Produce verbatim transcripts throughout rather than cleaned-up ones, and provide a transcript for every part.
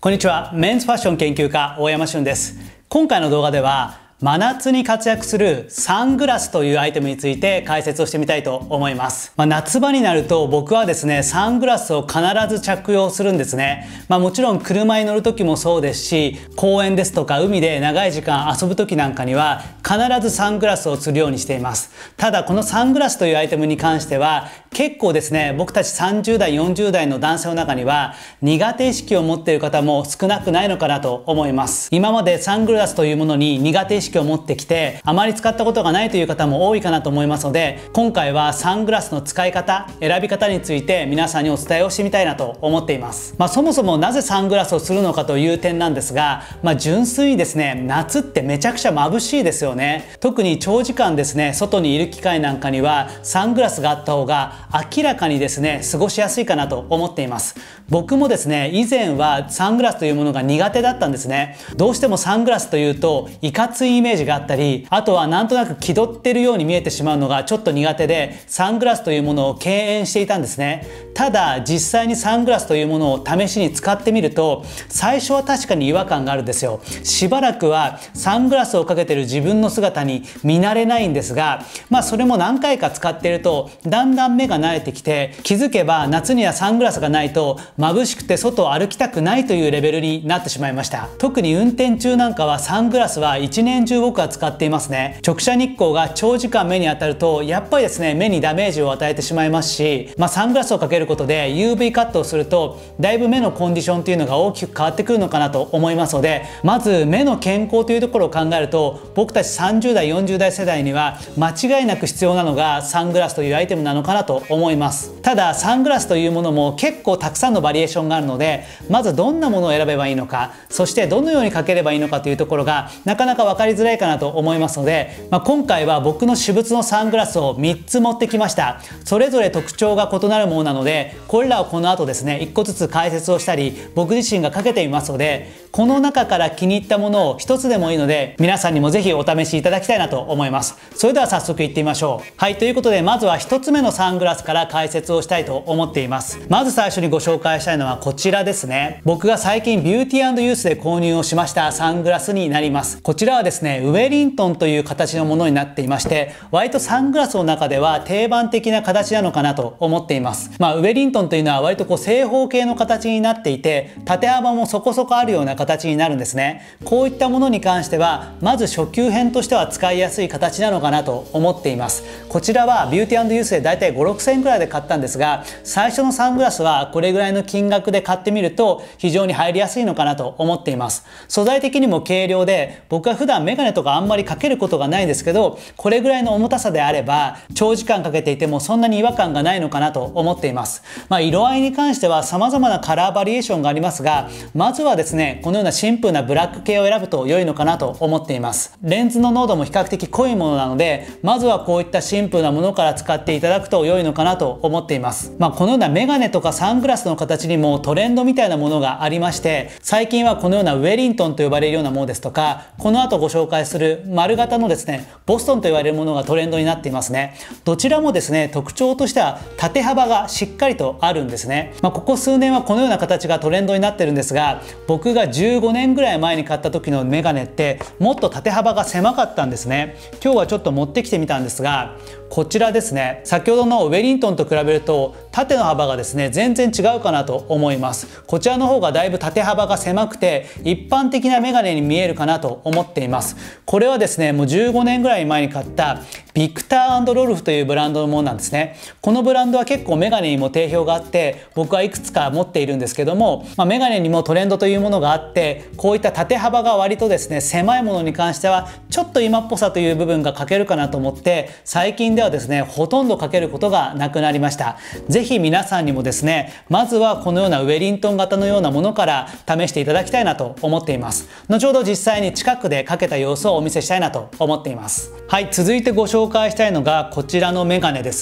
こんにちは。メンズファッション研究家大山俊です。今回の動画では真夏に活躍するサングラスというアイテムについて解説をしてみたいと思います。まあ、夏場になると僕はですね、サングラスを必ず着用するんですね。まあ、もちろん車に乗る時もそうですし、公園ですとか海で長い時間遊ぶ時なんかには必ずサングラスをするようにしています。ただこのサングラスというアイテムに関しては結構ですね、僕たちさんじゅう代よんじゅう代の男性の中には苦手意識を持っている方も少なくないのかなと思います。今までサングラスというものに苦手意識を持ってきてあまり使ったことがないという方も多いかなと思いますので、今回はサングラスの使い方、選び方について皆さんにお伝えをしてみたいなと思っています。まあ、そもそもなぜサングラスをするのかという点なんですが、まあ、純粋にですね、夏ってめちゃくちゃ眩しいですよね。特に長時間ですね、外にいる機会なんかにはサングラスがあった方が明らかにですね、過ごしやすいかなと思っています。僕もですね、以前はサングラスというものが苦手だったんですね。どうしてもサングラスというといかついイメージがあったり、あとはなんとなく気取ってるように見えてしまうのがちょっと苦手で、サングラスというものを敬遠していたんですね。ただ実際にサングラスというものを試しに使ってみると、最初は確かに違和感があるんですよ。しばらくはサングラスをかけてる自分の姿に見慣れないんですが、まあそれも何回か使っているとだんだん目が慣れてきて、気づけば夏にはサングラスがないと眩しくて外を歩きたくないというレベルになってしまいました。特に運転中なんかはサングラスは一年中僕は使っていますね。直射日光が長時間目に当たるとやっぱりですね、目にダメージを与えてしまいますし、まあ、サングラスをかけることで ユーブイ カットをするとだいぶ目のコンディションというのが大きく変わってくるのかなと思いますので、まず目の健康というところを考えると、僕たちさんじゅう代よんじゅう代世代には間違いなく必要なのがサングラスというアイテムなのかなと思います。ただサングラスというものも結構たくさんのバリエーションがあるので、まずどんなものを選べばいいのか、そしてどのようにかければいいのかというところがなかなか分かりづらいかなと思いますので、まあ、今回は僕の私物のサングラスをみっつ持ってきました。それぞれ特徴が異なるものなので、これらをこの後ですね、いっこずつ解説をしたり僕自身がかけてみますので、この中から気に入ったものをひとつでもいいので皆さんにもぜひお試しいただきたいなと思います。それでは早速いってみましょう。はい、ということでまずはひとつめのサングラスから解説をしたいと思っています。まず最初にご紹介したいのはこちらですね。僕が最近ビューティー&ユースで購入をしましたサングラスになります。こちらはですね、ウェリントンという形のものになっていまして、割とサングラスの中では定番的な形なのかなと思っています。まあ、ウェリントンというのは割とこう正方形の形になっていて、縦幅もそこそこあるような形になるんですね。こういったものに関してはまず初級編としては使いやすい形なのかなと思っています。こちらはビューティー&ユースでだいたいご、ろくせんえんくらいで買ったんですが、最初のサングラスはこれぐらいの金額で買ってみると非常に入りやすいのかなと思っています。素材的にも軽量で、僕は普段メガネとかあんまりかけることがないんですけど、これぐらいの重たさであれば長時間かけていてもそんなに違和感がないのかなと思っています。まあ、色合いに関しては様々なカラーバリエーションがありますが、まずはですね、このようなシンプルなブラック系を選ぶと良いのかなと思っています。レンズの濃度も比較的濃いものなので、まずはこういったシンプルなものから使っていただくと良いのかなと思っています。まあ、このようなメガネとかサングラスの形にもトレンドみたいなものがありまして、最近はこのようなウェリントンと呼ばれるようなものですとか、この後ご紹介する丸型のですね、ボストンと言われるものがトレンドになっていますね。どちらもですね、特徴としては縦幅がしっかりとあるんですね。まあ、ここ数年はこのような形がトレンドになってるんですが、僕がじゅうごねんぐらい前に買った時のメガネってもっと縦幅が狭かったんですね。今日はちょっと持ってきてみたんですが、こちらですね、先ほどのウェリントンと比べると縦の幅がですね、全然違うかなと思います。こちらの方がだいぶ縦幅が狭くて一般的なメガネに見えるかなと思っています。これはですね、もうじゅうごねんぐらい前に買ったビクター&ロルフというブランドのものなんですね。このブランドは結構メガネにも定評があって、僕はいくつか持っているんですけども、まあ、メガネにもトレンドというものがあって、こういった縦幅が割とですね、狭いものに関してはちょっと今っぽさという部分が欠けるかなと思って、最近ではですね、ほとんどかけることがなくなりました。ぜひ皆さんにもですね、まずはこのようなウェリントン型のようなものから試していただきたいなと思っています。後ほど実際に近くでかけた様子をお見せしたいなと思っています。はい、続いてご紹介したいのがこちらのメガネですね。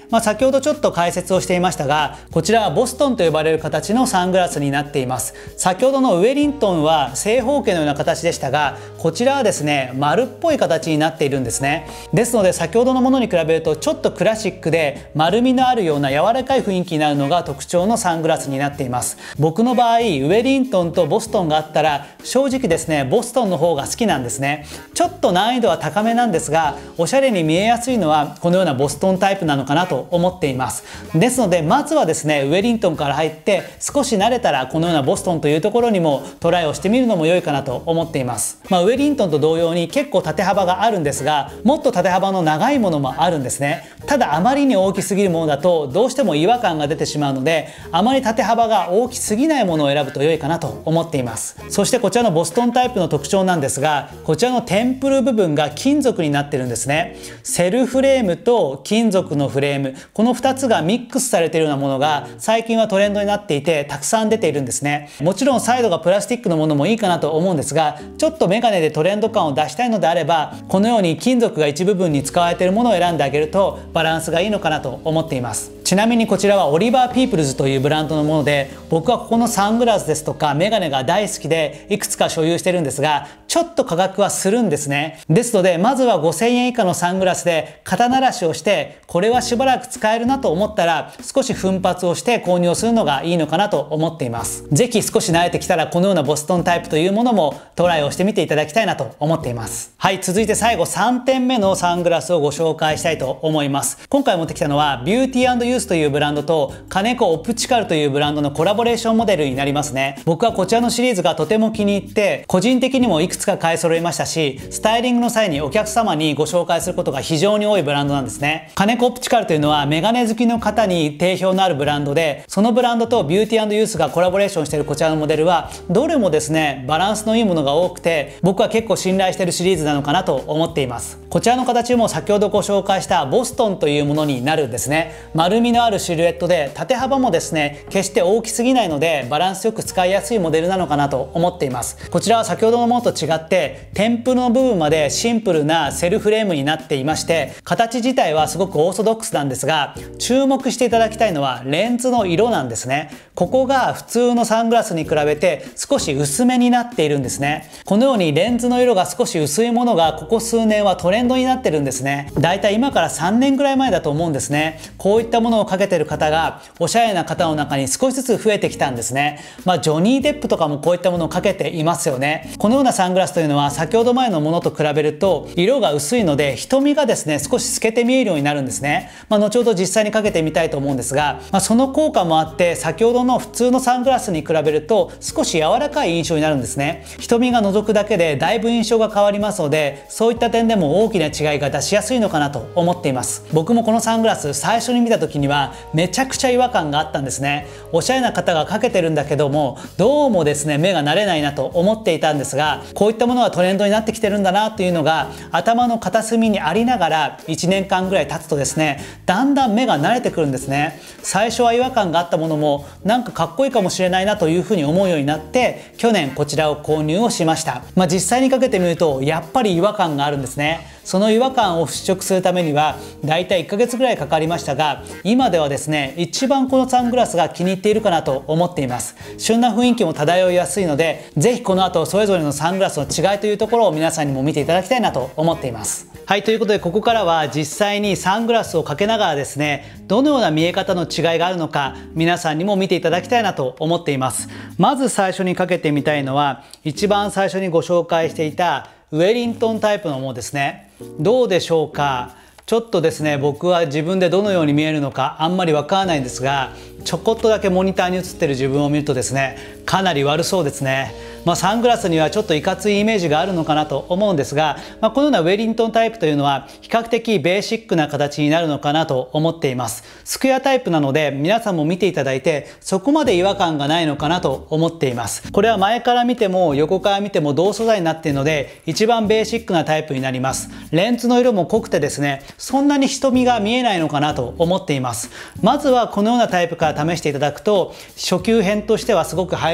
まあ、先ほどちょっと解説をしていましたが、こちらはボストンと呼ばれる形のサングラスになっています。先ほどのウェリントンは正方形のような形でしたが、こちらはですね丸っぽい形になっているんですね。ですので先ほどのものに比べるとちょっとクラシックで丸みのあるような柔らかい雰囲気になるのが特徴のサングラスになっています。僕の場合ウェリントンとボストンがあったら正直ですねボストンの方が好きなんですね。ちょっと難易度は高めなんですが、おしゃれに見えやすいのはこのようなボストンタイプなのかなと思っています。ですのでまずはですねウェリントンから入って少し慣れたらこのようなボストンというところにもトライをしてみるのも良いかなと思っています。まあ、ウェリントンと同様に結構縦幅があるんですが、もっと縦幅の長いものもあるんですね。ただあまりに大きすぎるものだとどうしても違和感が出てしまうので、あまり縦幅が大きすぎないものを選ぶと良いかなと思っています。そしてこちらのボストンタイプの特徴なんですが、こちらのテンプル部分が金属になってるんですね。セルフレームと金属のフレーム、このふたつがミックスされているようなものが最近はトレンドになっていてたくさん出ているんですね。もちろんサイドがプラスティックのものもいいかなと思うんですが、ちょっとメガネでトレンド感を出したいのであればこのように金属が一部分に使われているものを選んであげるとバランスがいいのかなと思っています。ちなみにこちらはオリバー・ピープルズというブランドのもので、僕はここのサングラスですとかメガネが大好きでいくつか所有してるんですが、ちょっと価格はするんですね。ですのでまずはごせんえん以下のサングラスで肩慣らしをして、これはしばらく使えるなと思ったら少し奮発をして購入をするのがいいのかなと思っています。ぜひ少し慣れてきたらこのようなボストンタイプというものもトライをしてみていただきたいなと思っています。はい、続いて最後さんてんめのサングラスをご紹介したいと思います。今回持ってきたのはビューティー&ユースというブランドと金子オプチカルというブランドのコラボレーションモデルになりますね。僕はこちらのシリーズがとても気に入って、個人的にもいくつか買い揃えましたし、スタイリングの際にお客様にご紹介することが非常に多いブランドなんですね。金子オプチカルというのはメガネ好きの方に定評のあるブランドで、そのブランドとビューティー&ユースがコラボレーションしているこちらのモデルはどれもですねバランスのいいものが多くて、僕は結構信頼しているシリーズなのかなと思っています。こちらの形も先ほどご紹介したボストンというものになるんですね。丸みのあるシルエットで縦幅もですね決して大きすぎないのでバランスよく使いやすいモデルなのかなと思っています。こちらは先ほどのものと違ってテンプルの部分までシンプルなセルフレームになっていまして、形自体はすごくオーソドックスなんですが、注目していただきたいのはレンズの色なんですね。ここが普通のサングラスに比べて少し薄めになっているんですね。このようにレンズの色が少し薄いものがここ数年はトレンドになってるんですね。だいたい今からさんねんぐらい前だと思うんですね。こういったものをかけてる方がおしゃれな方の中に少しずつ増えてきたんですね。まあジョニー・デップとかもこういったものをかけていますよね。このようなサングラスというのは先ほど前のものと比べると色が薄いので瞳がですね少し透けて見えるようになるんですね。まあ後ほど実際にかけてみたいと思うんですが、まあ、その効果もあって先ほどの普通のサングラスに比べると少し柔らかい印象になるんですね。瞳が覗くだけでだいぶ印象が変わりますので、そういった点でも大きな違いが出しやすいのかなと思っています。僕もこのサングラス最初に見た時にはめちゃくちゃ違和感があったんですね。おしゃれな方がかけてるんだけどもどうもですね目が慣れないなと思っていたんですが、こういったものがトレンドになってきてるんだなというのが頭の片隅にありながらいちねんかんぐらい経つとですねだんだん目が慣れてくるんですね。最初は違和感があったものもなんかかっこいいかもしれないなというふうに思うようになって去年こちらを購入をしました。まあ、実際にかけてみるとやっぱり違和感があるんですね。その違和感を払拭するためにはだいたいいっかげつぐらいかかりましたが、今ではですね一番このサングラスが気に入っているかなと思っています。旬な雰囲気も漂いやすいので、ぜひこの後それぞれのサングラスの違いというところを皆さんにも見ていただきたいなと思っています。はい、ということでここからは実際にサングラスをかけながらですねどのような見え方の違いがあるのか皆さんにも見ていただきたいなと思っています。まず最初にかけてみたいのは一番最初にご紹介していたウェリントンタイプのものですね。どうでしょうか。ちょっとですね僕は自分でどのように見えるのかあんまりわからないんですが、ちょこっとだけモニターに映ってる自分を見るとですねかなり悪そうですね。まあ、サングラスにはちょっといかついイメージがあるのかなと思うんですが、まあ、このようなウェリントンタイプというのは比較的ベーシックな形になるのかなと思っています。スクエアタイプなので皆さんも見ていただいてそこまで違和感がないのかなと思っています。これは前から見ても横から見ても同素材になっているので一番ベーシックなタイプになります。レンズの色も濃くてですねそんなに瞳が見えないのかなと思っています。まずはこのようなタイプから試していただくと初級編としてはすごく入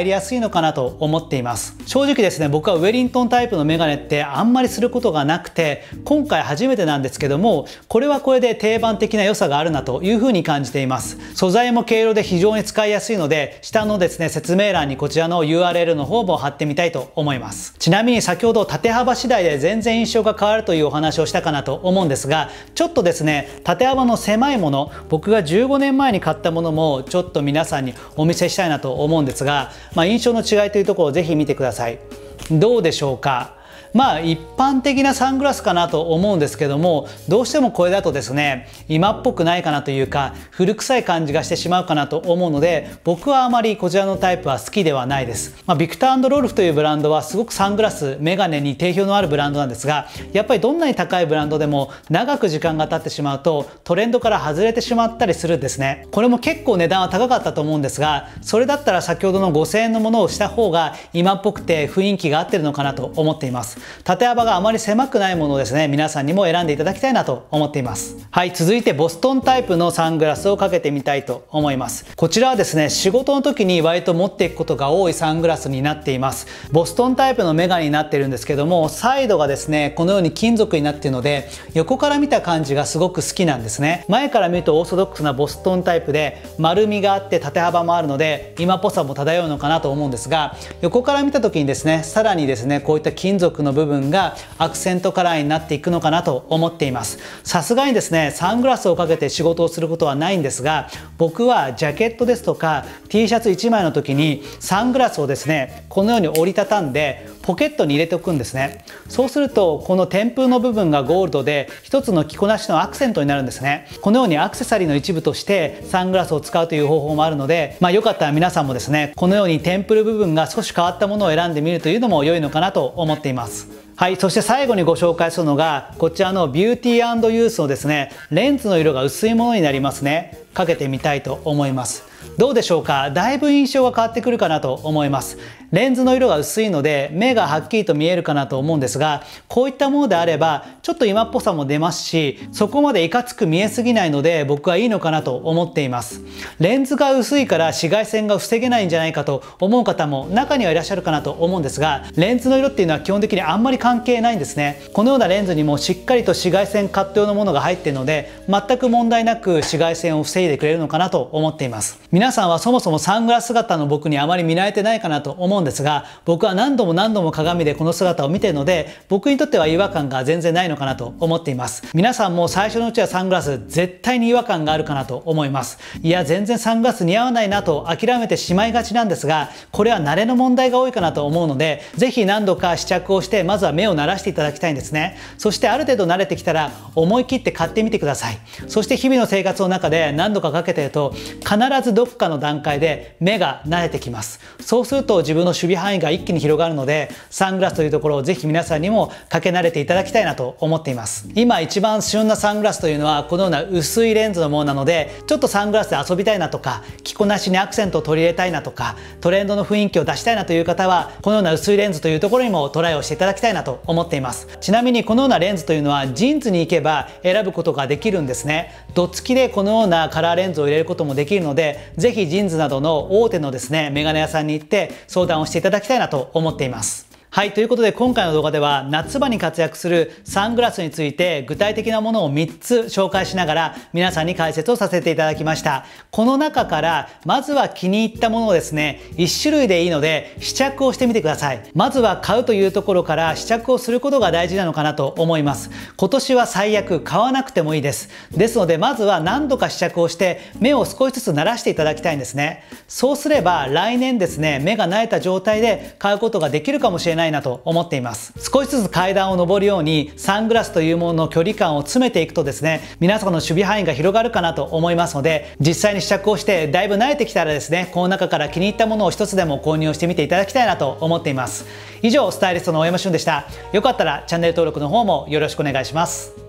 入りやすいのかなと思っています。正直ですね、僕はウェリントンタイプのメガネってあんまりすることがなくて、今回初めてなんですけども、これはこれで定番的な良さがあるなというふうに感じています。素材も軽量で非常に使いやすいので、下のですね、説明欄にこちらの ユーアールエル の方も貼ってみたいと思います。ちなみに先ほど縦幅次第で全然印象が変わるというお話をしたかなと思うんですが、ちょっとですね、縦幅の狭いもの、僕がじゅうごねんまえに買ったものもちょっと皆さんにお見せしたいなと思うんですが、まあ、印象の違いというところをぜひ見てください。どうでしょうか。まあ一般的なサングラスかなと思うんですけども、どうしてもこれだとですね、今っぽくないかなというか、古臭い感じがしてしまうかなと思うので、僕はあまりこちらのタイプは好きではないです。まあ、ビクター&ロルフというブランドはすごくサングラス、メガネに定評のあるブランドなんですが、やっぱりどんなに高いブランドでも長く時間が経ってしまうとトレンドから外れてしまったりするんですね。これも結構値段は高かったと思うんですが、それだったら先ほどのごせんえんのものをした方が今っぽくて雰囲気が合ってるのかなと思っています。縦幅があまり狭くないものをですね、皆さんにも選んでいただきたいなと思っています。はい、続いてボストンタイプのサングラスをかけてみたいと思います。こちらはですね、仕事の時に割と持っていくことが多いサングラスになっています。ボストンタイプのメガネになっているんですけども、サイドがですね、このように金属になっているので、横から見た感じがすごく好きなんですね。前から見るとオーソドックスなボストンタイプで、丸みがあって縦幅もあるので、今っぽさも漂うのかなと思うんですが、横から見た時にですね、さらにですね、こういった金属の部分がアクセントカラーになっていくのかなと思っています。さすがにですね、サングラスをかけて仕事をすることはないんですが、僕はジャケットですとか T シャツいちまいの時にサングラスをですね、このように折りたたんでポケットに入れておくんですね。そうするとこの天風の部分がゴールドで一つの着こなしのアクセントになるんですね。このようにアクセサリーの一部としてサングラスを使うという方法もあるので、まあ、よかったら皆さんもですね、このようにテンプル部分が少し変わったものを選んでみるというのも良いのかなと思っています。はい、そして最後にご紹介するのがこちらのビューティー&ユースのですね、レンズの色が薄いものになりますね。かけてみたいと思います。どうでしょうか。だいぶ印象が変わってくるかなと思います。レンズの色が薄いので目がはっきりと見えるかなと思うんですが、こういったものであればちょっと今っぽさも出ますし、そこまでいかつく見えすぎないので僕はいいのかなと思っています。レンズが薄いから紫外線が防げないんじゃないかと思う方も中にはいらっしゃるかなと思うんですが、レンズの色っていうのは基本的にあんまり関係ないんですね。このようなレンズにもしっかりと紫外線カット用のものが入っているので、全く問題なく紫外線を防いでくれるのかなと思っています。皆さんはそもそもサングラス姿の僕にあまり見慣れてないかなと思うんですが、僕は何度も何度も鏡でこの姿を見ているので、僕にとっては違和感が全然ないのかなと思っています。皆さんも最初のうちはサングラス絶対に違和感があるかなと思います。いや全然サングラス似合わないなと諦めてしまいがちなんですが、これは慣れの問題が多いかなと思うので、ぜひ何度か試着をしてまずは目を慣らしていただきたいんですね。そしてある程度慣れてきたら思い切って買ってみてください。そして日々の生活の中で何度かかけていると必ずどっかの段階で目が慣れてきます。そうすると自分の守備範囲が一気に広がるので、サングラスというところをぜひ皆さんにもかけ慣れていただきたいなと思っています。今一番旬なサングラスというのはこのような薄いレンズのものなので、ちょっとサングラスで遊びたいなとか、着こなしにアクセントを取り入れたいなとか、トレンドの雰囲気を出したいなという方はこのような薄いレンズというところにもトライをしていただきたいなと思っています。ちなみにこのようなレンズというのはジーンズに行けば選ぶことができるんですね。ドッツキでこのようなカラーレンズを入れることもできるので、ぜひジーンズなどの大手のですねメガネ屋さんに行って相談をしていただきたいなと思っています。はい、ということで今回の動画では夏場に活躍するサングラスについて具体的なものをみっつ紹介しながら皆さんに解説をさせていただきました。この中からまずは気に入ったものをですね、いち種類でいいので試着をしてみてください。まずは買うというところから試着をすることが大事なのかなと思います。今年は最悪買わなくてもいいです。ですのでまずは何度か試着をして目を少しずつ慣らしていただきたいんですね。そうすれば来年ですね、目が慣れた状態で買うことができるかもしれないなと思っています。少しずつ階段を上るようにサングラスというものの距離感を詰めていくとですね、皆さんの守備範囲が広がるかなと思いますので、実際に試着をしてだいぶ慣れてきたらですね、この中から気に入ったものを一つでも購入をしてみていただきたいなと思っています。以上、スタイリストの大山俊でした。よかったらチャンネル登録の方もよろしくお願いします。